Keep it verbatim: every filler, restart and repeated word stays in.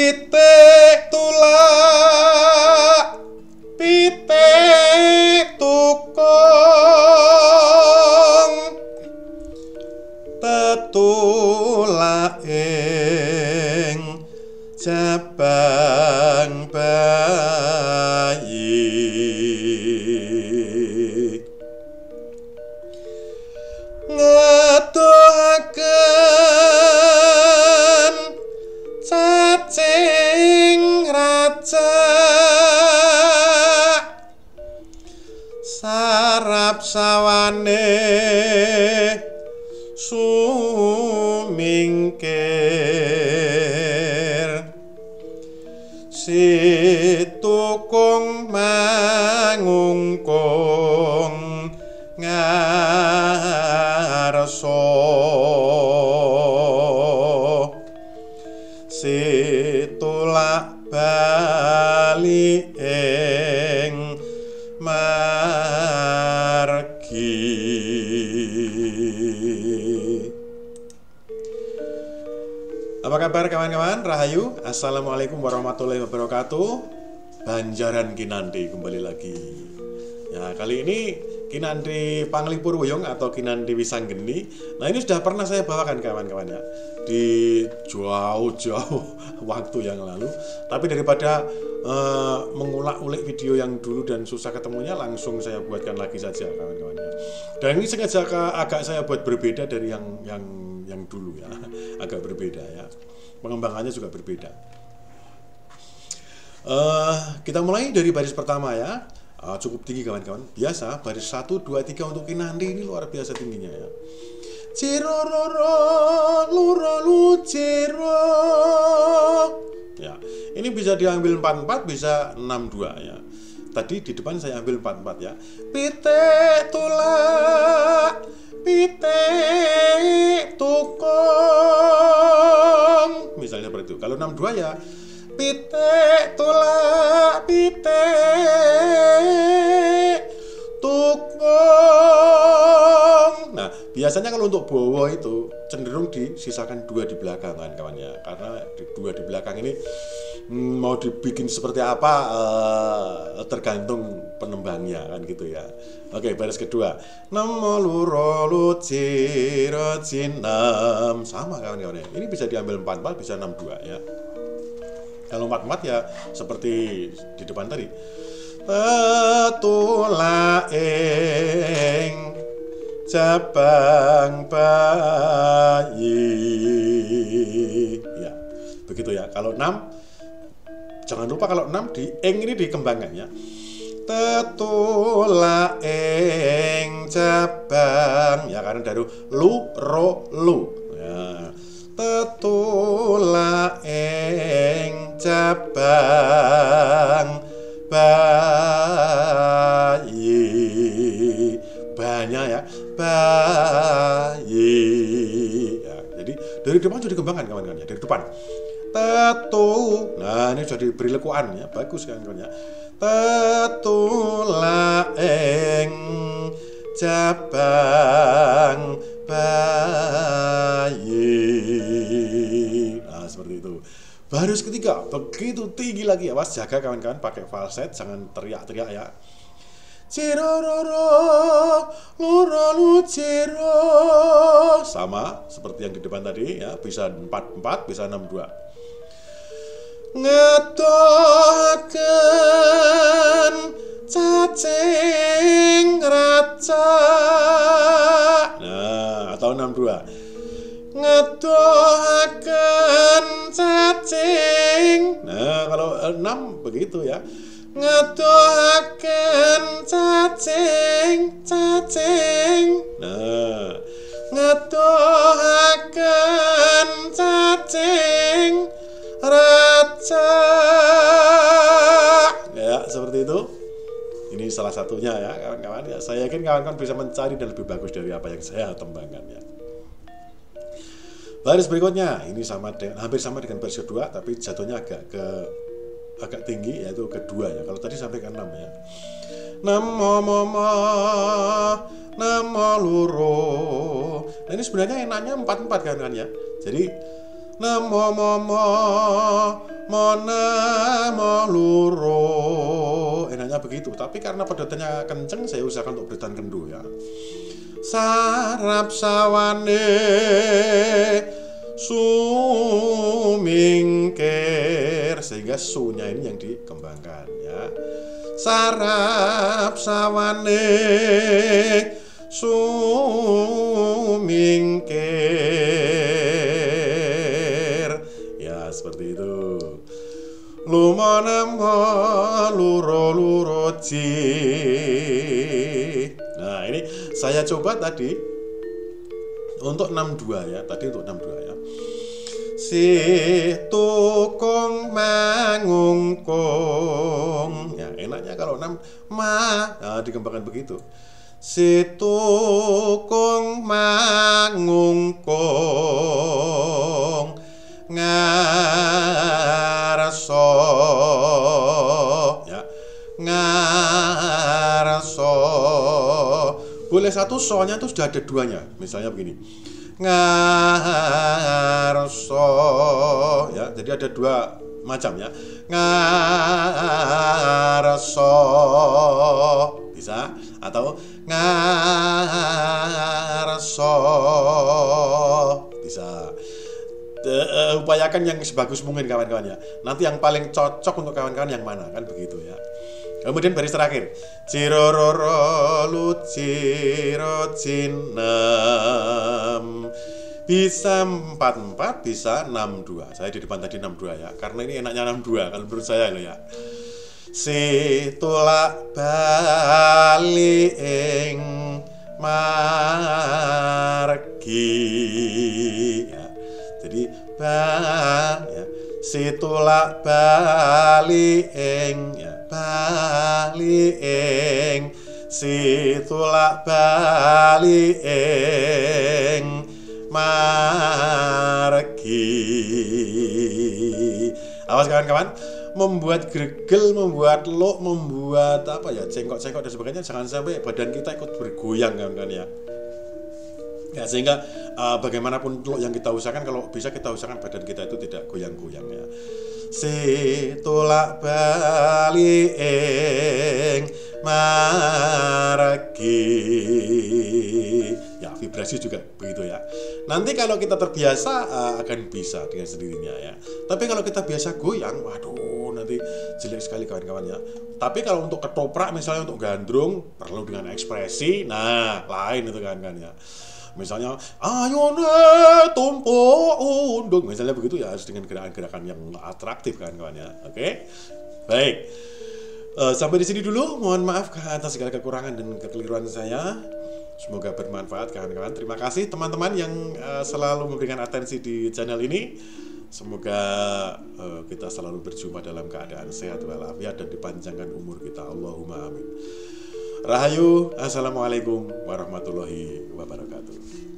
pitik tulak pitik tukung tetulak ing jabang bayi ngedohaken cacing raja sarap sawane sumingkir si tukung mangungkung ngarso si tulak bali ing margi. Apa kabar kawan-kawan? Rahayu, assalamualaikum warahmatullahi wabarakatuh. Banjaran Kinanti kembali lagi. Ya, kali ini Kinanti Panglipur Wuyung atau Kinanti Wisanggeni. Nah, ini sudah pernah saya bawakan kawan-kawan ya, di jauh-jauh waktu yang lalu. Tapi daripada uh, mengulak-ulik video yang dulu dan susah ketemunya, langsung saya buatkan lagi saja kawan-kawan ya. Dan ini sengaja agak saya buat berbeda dari yang yang yang dulu ya, agak berbeda ya. Pengembangannya juga berbeda. Uh, kita mulai dari baris pertama ya. Uh, cukup tinggi kawan-kawan. Biasa baris satu, dua, tiga untuk Kinanti ini luar biasa tingginya ya. Cirororo lurolu ciro. Ya, ini bisa diambil empat empat, bisa enam dua ya. Tadi di depan saya ambil empat empat ya. Pitik tulak pitik tukung. Misalnya seperti itu. Kalau enam dua ya pitik tulak pitik tukung. Nah, biasanya kalau untuk bowo itu cenderung disisakan dua di belakang kan kawannya, karena di, dua di belakang ini hmm, mau dibikin seperti apa uh, tergantung penembangnya kan gitu ya. Oke, baris kedua. Namo luro luciro cinem. Sama kawan-kawan. Ini bisa diambil empat empat, bisa enam dua ya. Kalau empat empat ya seperti di depan tadi. Tetulak ing jabang bayi. Ya, begitu ya. Kalau enam, jangan lupa kalau enam di ing ini dikembangkan ya. Tetulak ing jabang, ya karena dari lu ro lu. Ya. Tetulak ing jabang bayi. Banyak ya, bayi ya, jadi dari depan sudah dikembangkan kawan-kawan ya, dari depan tetu. Nah, ini sudah diberi lekuan ya, bagus kawan-kawan ya. Tetulak ing jabang bayi. Nah, seperti itu. Baris ketiga begitu tinggi lagi ya, was jaga kawan-kawan pakai falset, jangan teriak-teriak ya. Cirororo lurolu ciro. Sama seperti yang di depan tadi ya, bisa empat empat, bisa enam dua. Ngedohaken cacing raja. Nah, atau enam dua. Ngedohaken cacing. Nah, kalau enam begitu ya. Ngedohaken cacing cacing. Nah, ngedohaken cacing raja. Ya, seperti itu. Ini salah satunya ya kawan-kawan ya. Saya yakin kawan-kawan bisa mencari dan lebih bagus dari apa yang saya tembangkan ya. Baris berikutnya ini sama dengan, hampir sama dengan baris kedua, tapi jatuhnya agak ke agak tinggi, yaitu kedua ya. Kalau tadi sampai ke enam ya. Namo mama namo luro. Nah, ini sebenarnya enaknya empat empat kan kan ya. Jadi nemo momo mona moluro. Enaknya begitu, tapi karena pedotannya kenceng saya usahakan untuk beritan kendu ya. Sarap sawane sumingkir, sehingga sunya ini yang dikembangkan ya. Sarap sawane sumingkir, ya seperti itu. Lumanama luro luroji. Nah ini saya coba tadi untuk enam dua ya, tadi untuk enam dua ya. Si tukung mangungkung. Ya enaknya kalau enam ma, nah, dikembangkan begitu. Si tukung mangungkung ngarso ya, ngarso. Boleh satu soalnya itu sudah ada duanya. Misalnya begini, ngarso ya, jadi ada dua macam ya. Ngarso bisa, atau ngarso bisa. Uh, upayakan yang sebagus mungkin kawan-kawan ya. Nanti yang paling cocok untuk kawan-kawan yang mana, kan begitu ya. Kemudian baris terakhir, cirororo luciro cinem. Bisa empat empat, bisa enam dua. Saya di depan tadi enam dua ya, karena ini enaknya enam dua kalau menurut saya loh ya. Si tulak bali ing margi ya. Jadi ba ya, si tulak bali ing ya, bali ing, si tulak bali ing margi. Awas kawan-kawan, membuat gregel, membuat lo, membuat apa ya, cengkok-cengkok dan sebagainya, jangan sampai badan kita ikut bergoyang kawan-kawan ya. Ya sehingga uh, bagaimanapun lo yang kita usahakan, kalau bisa kita usahakan badan kita itu tidak goyang-goyang ya. Si tulak bali ing margi. Ya vibrasi juga begitu ya. Nanti kalau kita terbiasa uh, akan bisa dengan sendirinya ya. Tapi kalau kita biasa goyang, waduh nanti jelek sekali kawan-kawan ya. Tapi kalau untuk ketoprak misalnya, untuk gandrung perlu dengan ekspresi, nah lain itu kawan-kawan ya. Misalnya ayo ne tumpo undung, misalnya begitu ya, harus dengan gerakan-gerakan yang atraktif kawan-kawan ya. Oke, baik. Uh, sampai di sini dulu. Mohon maaf atas segala kekurangan dan kekeliruan saya. Semoga bermanfaat kawan-kawan. Terima kasih teman-teman yang uh, selalu memberikan atensi di channel ini. Semoga uh, kita selalu berjumpa dalam keadaan sehat walafiat dan dipanjangkan umur kita. Allahumma amin. Rahayu, assalamualaikum warahmatullahi wabarakatuh.